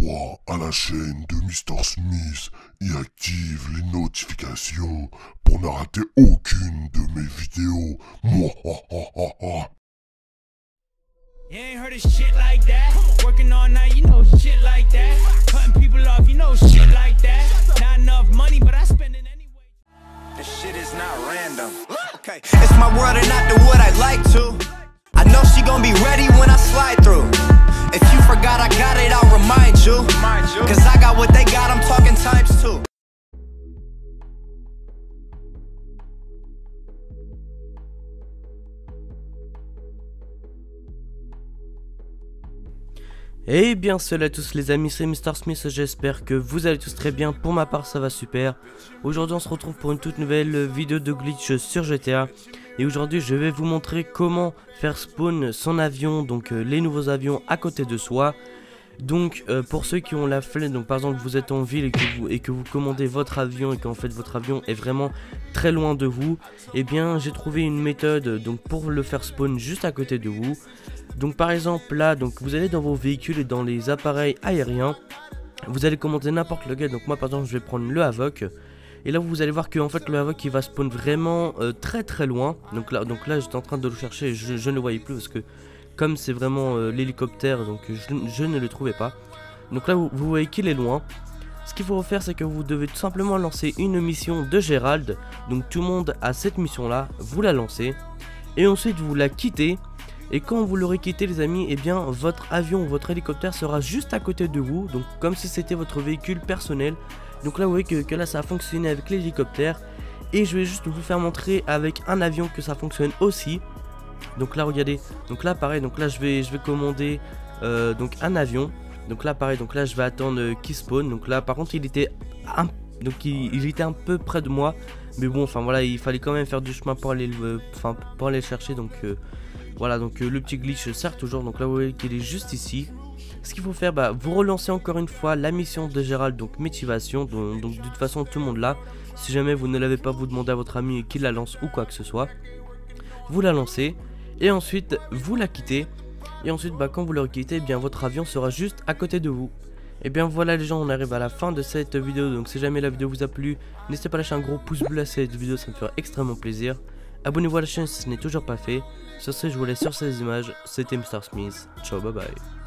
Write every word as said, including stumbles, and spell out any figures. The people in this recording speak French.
Abonne-toi à la chaîne de Mister Smith et active les notifications pour ne rater aucune de mes vidéos. Mouah. You ain't heard of shit like that. Working all night, you know shit like that. Cutting people off, you know shit like that. Not enough money, but I spend it anyway. This shit is not random. Okay, it's my world and not the wood I like to. I know she gon' be ready when I slide through. If you forgot I got it, I'll remind you. Cause I got what they got, I'm talking times two. Et bien salut à tous les amis, c'est Mister Smith, j'espère que vous allez tous très bien, pour ma part ça va super. Aujourd'hui on se retrouve pour une toute nouvelle vidéo de glitch sur G T A. Et aujourd'hui je vais vous montrer comment faire spawn son avion, donc euh, les nouveaux avions à côté de soi. Donc euh, pour ceux qui ont la flemme, donc par exemple vous êtes en ville et que vous, et que vous commandez votre avion et qu'en fait votre avion est vraiment très loin de vous, et eh bien j'ai trouvé une méthode donc pour le faire spawn juste à côté de vous. Donc par exemple là, donc vous allez dans vos véhicules et dans les appareils aériens, vous allez commander n'importe lequel. Donc moi par exemple je vais prendre le Havoc. Et là vous allez voir que en fait le Havoc il va spawn vraiment euh, très très loin. Donc là, donc là j'étais en train de le chercher et je, je ne le voyais plus parce que comme c'est vraiment euh, l'hélicoptère, donc je, je ne le trouvais pas. Donc là vous, vous voyez qu'il est loin. Ce qu'il faut faire c'est que vous devez tout simplement lancer une mission de Gérald. Donc tout le monde a cette mission là, vous la lancez. Et ensuite vous la quittez. Et quand vous l'aurez quitté les amis, et eh bien votre avion ou votre hélicoptère sera juste à côté de vous. Donc comme si c'était votre véhicule personnel. Donc là vous voyez que, que là ça a fonctionné avec l'hélicoptère. Et je vais juste vous faire montrer avec un avion que ça fonctionne aussi. Donc là regardez, donc là pareil, donc là je vais, je vais commander euh, donc un avion. Donc là pareil, donc là je vais attendre euh, qu'il spawn. Donc là par contre il était un, donc il, il était un peu près de moi. Mais bon enfin voilà, il fallait quand même faire du chemin pour aller, euh, enfin, pour aller le chercher. Donc euh, voilà, donc euh, le petit glitch sert toujours. Donc là vous voyez qu'il est juste ici. Ce qu'il faut faire, bah vous relancez encore une fois la mission de Gérald, donc motivation. Donc, donc de toute façon tout le monde l'a. Si jamais vous ne l'avez pas, vous demandez à votre ami qu'il la lance ou quoi que ce soit. Vous la lancez et ensuite vous la quittez. Et ensuite bah quand vous la quittez, eh bien votre avion sera juste à côté de vous. Et bien voilà les gens, on arrive à la fin de cette vidéo. Donc si jamais la vidéo vous a plu, n'hésitez pas à lâcher un gros pouce bleu à cette vidéo, ça me fera extrêmement plaisir. Abonnez-vous à la chaîne si ce n'est toujours pas fait. Sur ce je vous laisse sur ces images. C'était Mister Smith, ciao bye bye.